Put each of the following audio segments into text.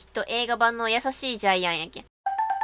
きっと映画版の優しいジャイアンやけん。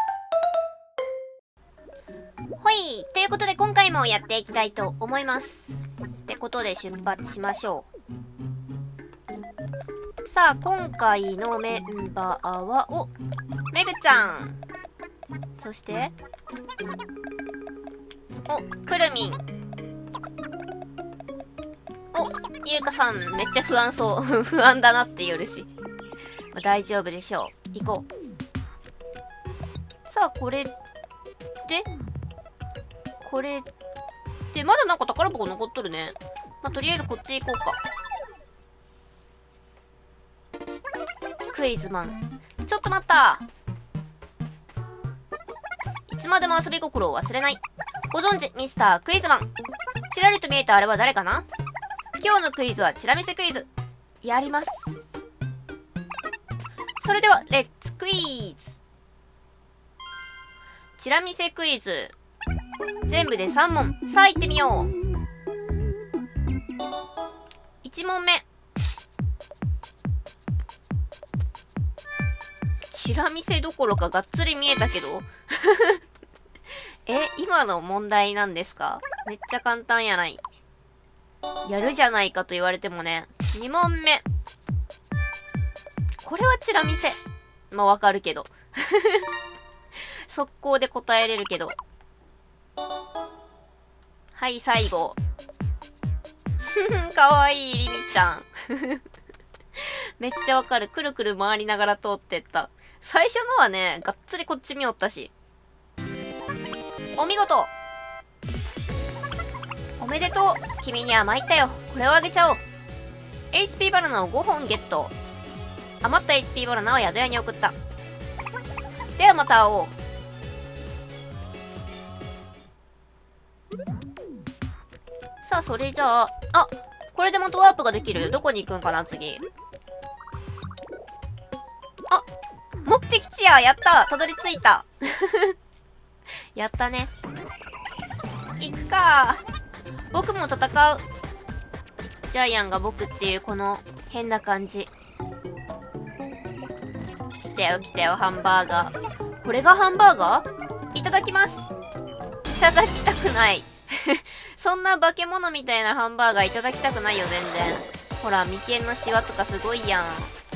ほい。ということで今回もやっていきたいと思います。ってことで出発しましょう。さあ、今回のメンバーは、めぐちゃん。そして、くるみん。ゆうかさん、めっちゃ不安そう。不安だなって言うし。まあ、大丈夫でしょう。行こう。さあ、これで、まだなんか宝箱残っとるね。まあ、とりあえずこっち行こうか。クイズマン。ちょっと待った。いつまでも遊び心を忘れない。ご存知、ミスタークイズマン。ちらりと見えたあれは誰かな？今日のクイズはチラ見せクイズ。やります。それでは、レッツクイズ。チラ見せクイズ。全部で3問。さあ行ってみよう。1問目。チラ見せどころかがっつり見えたけど今の問題なんですか？めっちゃ簡単やない。やるじゃないかと言われてもね。2問目。これはチラ見せ。まあ、わかるけど。速攻で答えれるけど。はい、最後。かわいい、リミちゃん。めっちゃわかる。くるくる回りながら通ってった。最初のはね、がっつりこっち見よったし。お見事！おめでとう！君には参ったよ。これをあげちゃおう。HP バナナを5本ゲット。余った HP バナナを宿屋に送った。ではまた会おう。さあ、それじゃあ、これでまたワープができる。どこに行くんかな、次。目的地や！やった！たどり着いた。やったね。行くか。僕も戦う。ジャイアンが僕っていうこの変な感じ。来たよ来たよ、ハンバーガー。これがハンバーガー？いただきます。いただきたくない。そんな化け物みたいなハンバーガーいただきたくないよ、全然。ほら、眉間のシワとかすごいやん。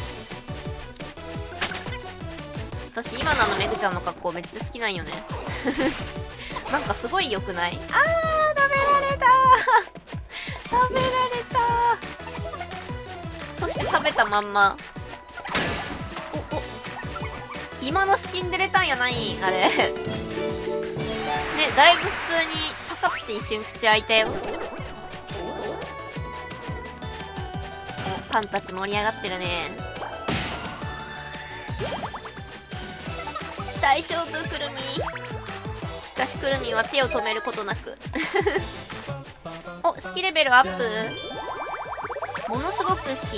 私、今のめぐちゃんの格好めっちゃ好きなんよね。なんかすごい良くない？食べられた食べられた。そして食べたまんま。今のスキンで出たんやないんあれ。ね、だいぶ普通にパカって一瞬口開いたよ。パンたち盛り上がってるね。大丈夫、くるみ。しかしくるみは手を止めることなく。スキレベルアップ。ものすごく好き。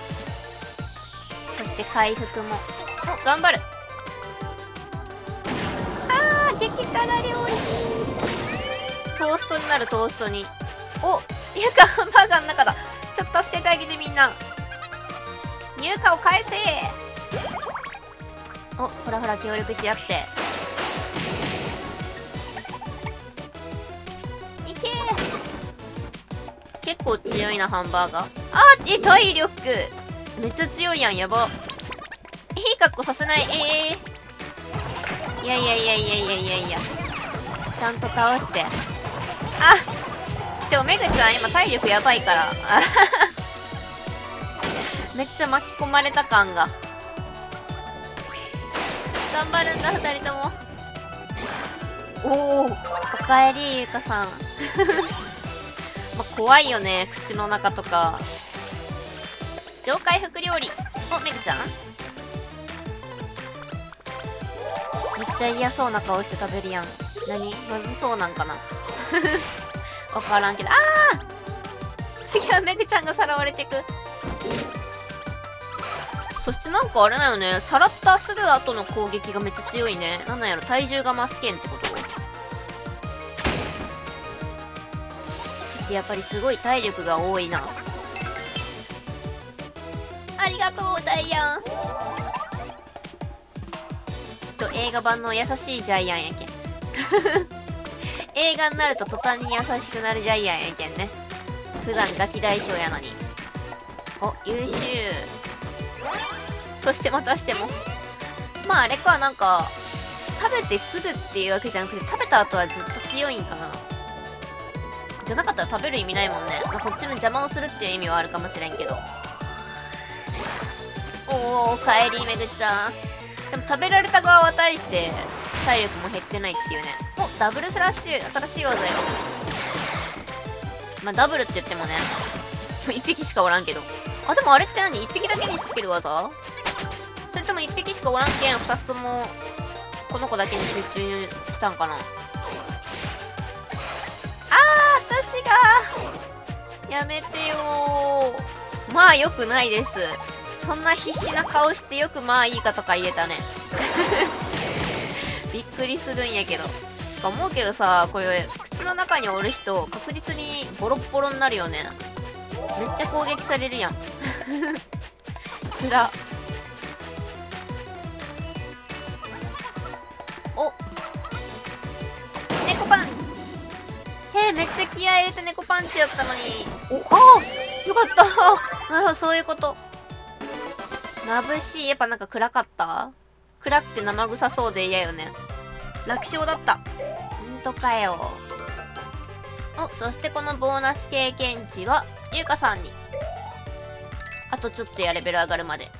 そして回復も。頑張る。激辛料理。トーストになる、トーストに。ゆうかハンバーガーの中だ。ちょっと助けてあげてみんな。ゆうかを返せ。ほらほら協力し合って。いけー。結構強いな、ハンバーガー。体力めっちゃ強いやん。やば。いい格好させない。いやちゃんと倒して。めぐちゃん今体力やばいからめっちゃ巻き込まれた感が。頑張るんだ2人とも。おかえりゆうかさん。まあ、怖いよね、口の中とか。上回復料理。めぐちゃんめっちゃ嫌そうな顔して食べるやん。何まずそうなんかな。わからんけど。次はめぐちゃんがさらわれてく。そしてなんかあれだよね。さらったすぐ後の攻撃がめっちゃ強いね。なんなんやろ、体重が増すけんってこと？そしてやっぱりすごい体力が多いな。ありがとう、ジャイアン。 映画版の優しいジャイアンやけん。映画になると途端に優しくなるジャイアンやけんね。普段ガキ大将やのに。お、優秀。そしてまたしても。まああれか、なんか、食べてすぐっていうわけじゃなくて、食べた後はずっと強いんかな。じゃなかったら食べる意味ないもんね。まあ、こっちの邪魔をするっていう意味はあるかもしれんけど。おー、帰りめぐちゃん。でも食べられた側は対して体力も減ってないっていうね。お、ダブルスラッシュ、新しい技よ。まあダブルって言ってもね、1匹しかおらんけど。あ、でもあれって何？ 1 匹だけに仕掛ける技？それとも1匹しかおらんけん2つともこの子だけに集中したんかな。私がやめてよー。まあよくないです。そんな必死な顔してよくまあいいかとか言えたね。びっくりするんやけど。思うけどさ、これ靴の中におる人確実にボロッボロになるよね。めっちゃ攻撃されるやん。つら。お、猫パンチ。めっちゃ気合い入れて猫パンチやったのに。お、ああ、よかった。なるほど、そういうこと。眩しい。やっぱなんか暗かった？暗くて生臭そうで嫌よね。楽勝だった。ほんとかよ。お、そしてこのボーナス経験値は、ゆうかさんに。あとちょっとやレベル上がるまで。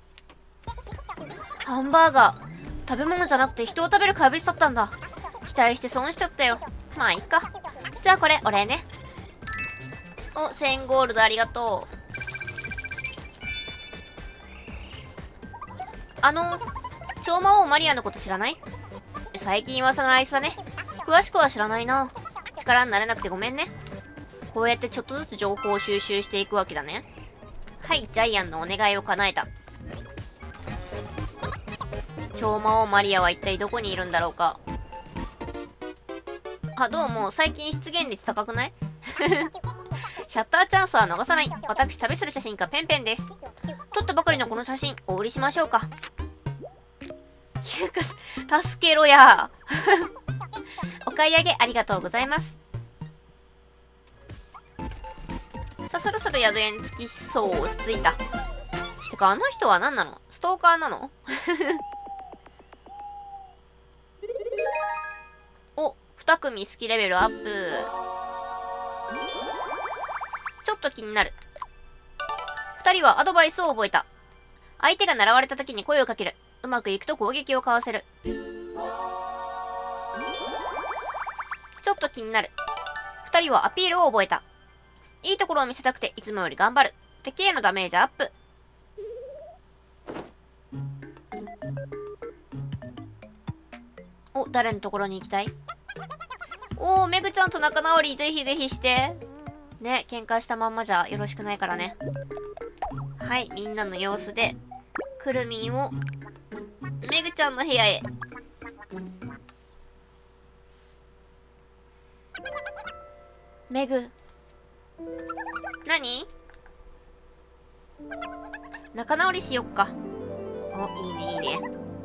ハンバーガー。食べ物じゃなくて人を食べる怪物だったんだ。期待して損しちゃったよ。まあいいか。じゃあこれ、お礼ね。お、1000ゴールドありがとう。超魔王マリアのこと知らない？最近噂のあいつだね。詳しくは知らないな。力になれなくてごめんね。こうやってちょっとずつ情報を収集していくわけだね。はい、ジャイアンのお願いを叶えた。超魔王マリアは一体どこにいるんだろうか。あ、どうも、最近出現率高くない？シャッターチャンスは逃さない。私、旅する写真家ペンペンです。撮ったばかりのこの写真、お売りしましょうか。ゆうか、助けろや。お買い上げありがとうございます。さあ、そろそろ宿屋に着きそう。着いた。てか、あの人は何なの？ストーカーなの？お、2組好きレベルアップ。ちょっと気になる。2人はアドバイスを覚えた。相手が狙われた時に声をかける。うまくいくと攻撃をかわせる。ちょっと気になる。2人はアピールを覚えた。いいところを見せたくていつもより頑張る。敵へのダメージアップ。お、誰のところに行きたい？おー、めぐちゃんと仲直りぜひぜひして。ね、喧嘩したまんまじゃよろしくないからね。はい、みんなの様子で、くるみんを、めぐちゃんの部屋へ。めぐ。何？仲直りしよっか。お、いいねいいね。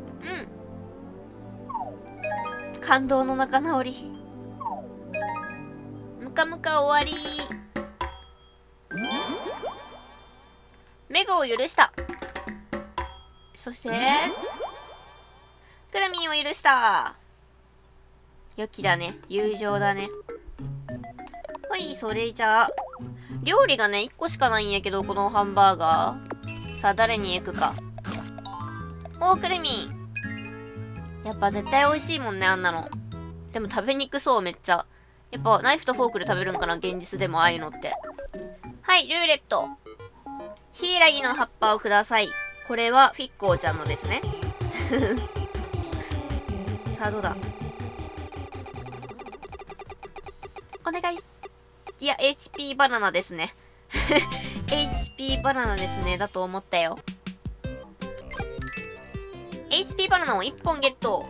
うん。感動の仲直り。ムカムカ終わり。メグを許した。そして、クラミンを許した。良きだね。友情だね。はい、それじゃあ。料理がね、1個しかないんやけど、このハンバーガー。さあ、誰に行くか。おー、クラミン。やっぱ絶対美味しいもんね、あんなの。でも食べにくそう、めっちゃ。やっぱナイフとフォークで食べるんかな、現実でもああいうのって。はい、ルーレット。ヒイラギの葉っぱをください。これはフィッコーちゃんのですね。さあ、どうだ。お願い。いや、HP バナナですね。HP バナナですね。だと思ったよ。HP バナナを1本ゲット。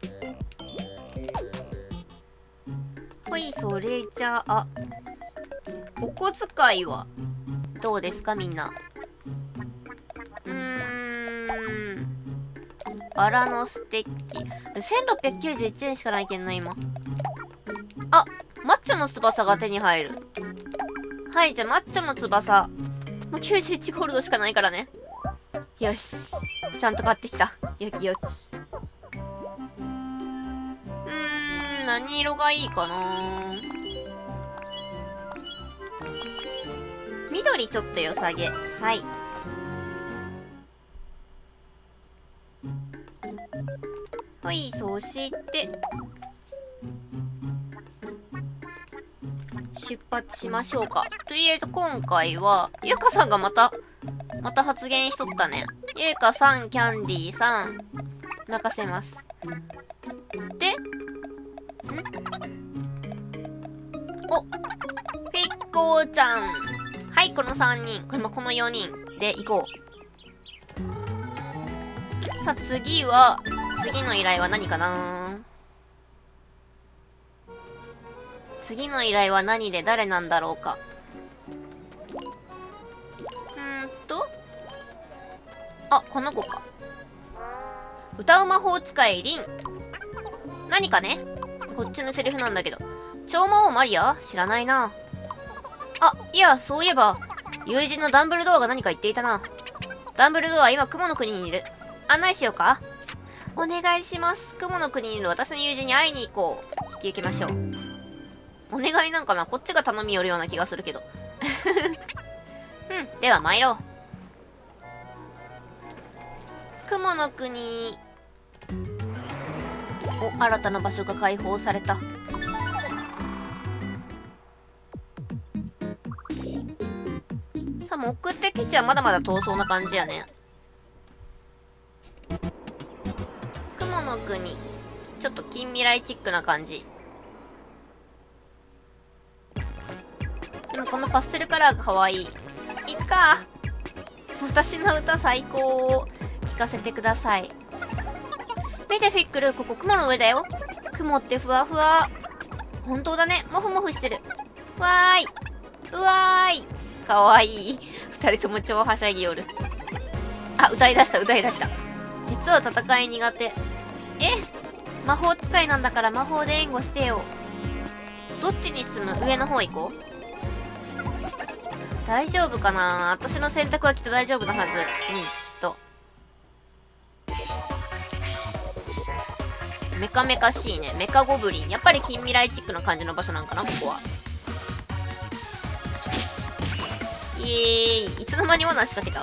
ほい、それじゃあ、お小遣いはどうですかみんな。 バラのステッキ。1691円しかないけんな、今。あ、マッチョの翼が手に入る。はい、じゃあマッチョの翼。もう91ゴールドしかないからね。よし。ちゃんと買ってきた。よきよき。何色がいいかな。緑ちょっと良さげ。はい。はい、そして、出発しましょうか。とりあえず今回は、ゆかさんがまた発言しとったね。ゆかさん、キャンディーさん、任せます。で、お、フィッコーちゃん。はい、この3人。この4人で行こう。さあ、次の依頼は何かな。次の依頼は何で誰なんだろうか。あ、この子か。歌う魔法使いリン。何かね。こっちのセリフなんだけど。超魔王マリア？知らないな。あ、いや、そういえば、友人のダンブルドアが何か言っていたな。ダンブルドアは今雲の国にいる。案内しようか？お願いします。雲の国にいる私の友人に会いに行こう。引き受けましょう。お願いなんかな？こっちが頼みよるような気がするけど。うん、では参ろう。雲の国。お、新たな場所が開放された。さあ、目的地はまだまだ遠そうな感じやね。雲の国。ちょっと近未来チックな感じ。でもこのパステルカラーが可愛い。いっか。私の歌最高。聞かせてください。見てフィックル、ここ雲の上だよ。雲ってふわふわ。本当だね。もふもふしてる。わーい。うわーい。かわいい。二人とも超はしゃぎよる。あ、歌い出した。実は戦い苦手。魔法使いなんだから魔法で援護してよ。どっちに進む？上の方行こう。大丈夫かな？私の選択はきっと大丈夫なはず。きっと。メカメカしいね。メカゴブリン。やっぱり近未来チックな感じの場所なんかな、ここは。イエーイ。いつの間に罠仕掛けた？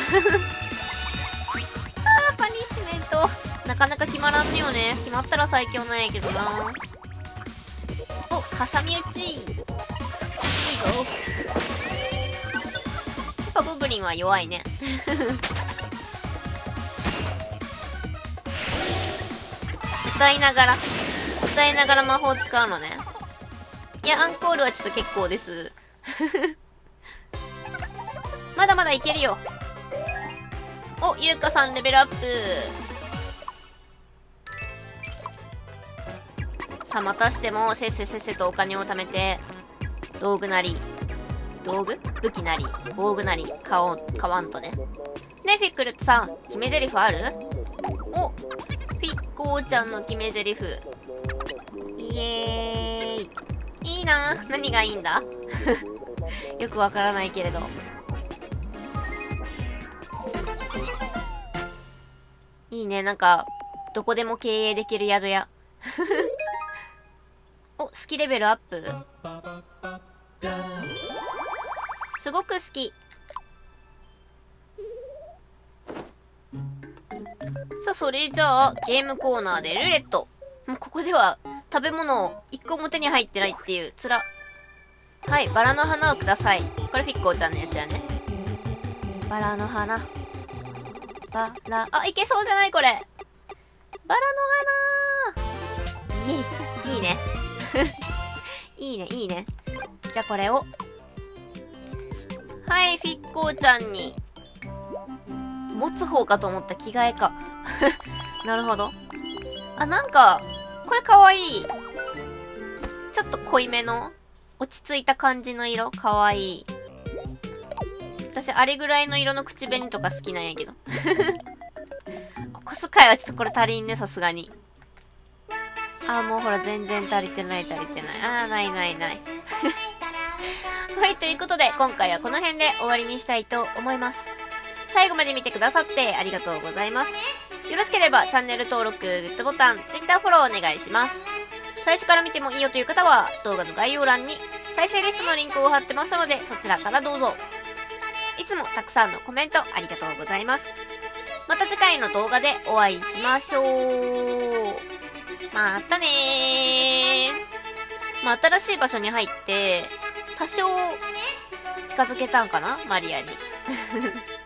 パニッシメント。なかなか決まらんねよね。決まったら最強なんやけどな。お、挟み撃ち。いいぞ。やっぱゴブリンは弱いね。歌いながら魔法使うのね。いや、アンコールはちょっと結構です。まだまだいけるよ。お、ゆうかさんレベルアップ。さあ、またしても、せっせとお金を貯めて、武器なり、防具なり、買わんとね。ね、フィックルってさ、決め台詞ある？お、ピッコーちゃんの決め台詞。イエーイ。いいなぁ。何がいいんだ？よくわからないけれど。いいね、なんか、どこでも経営できる宿屋。お、好きレベルアップ。すごく好き。さあ、それじゃあ、ゲームコーナーでルーレット。もうここでは、食べ物を一個も手に入ってないっていう、つら。はい、バラの花をください。これフィッコーちゃんのやつやね。バラの花。あ、いけそうじゃないこれ。バラの花。いいね。いいね。じゃあこれを。はい、フィッコーちゃんに。持つ方かと思った着替えか。なるほど。あ、なんか、これかわいい。ちょっと濃いめの、落ち着いた感じの色。かわいい。私、あれぐらいの色の口紅とか好きなんやけど。コス回はちょっとこれ足りんね、さすがに。あー、もうほら、全然足りてない、足りてない。あー、ないないない。はい、ということで、今回はこの辺で終わりにしたいと思います。最後まで見てくださってありがとうございます。よろしければチャンネル登録、グッドボタン、Twitter フォローお願いします。最初から見てもいいよという方は、動画の概要欄に再生リストのリンクを貼ってますので、そちらからどうぞ。いつもたくさんのコメントありがとうございます。また次回の動画でお会いしましょう。またねー。まあ、新しい場所に入って、多少近づけたんかなマリアに。